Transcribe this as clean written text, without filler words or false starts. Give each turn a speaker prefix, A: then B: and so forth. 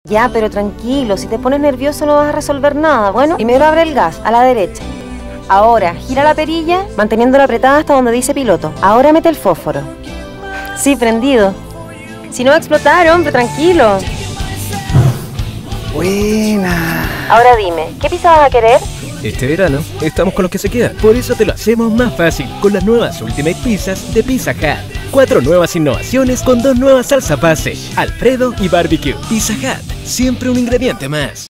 A: Ya, pero tranquilo, si te pones nervioso no vas a resolver nada. Bueno, primero abre el gas, a la derecha. Ahora, gira la perilla, manteniéndola apretada hasta donde dice piloto. Ahora mete el fósforo. Sí, prendido. Si no va a explotar, hombre, tranquilo.
B: Buena.
A: Ahora dime, ¿qué pizza vas a querer?
C: Este verano estamos con los que se quedan. Por eso te lo hacemos más fácil con las nuevas Ultimate Pizzas de Pizza Hut. 4 nuevas innovaciones con 2 nuevas salsa base, Alfredo y Barbecue. Pizza Hut, siempre un ingrediente más.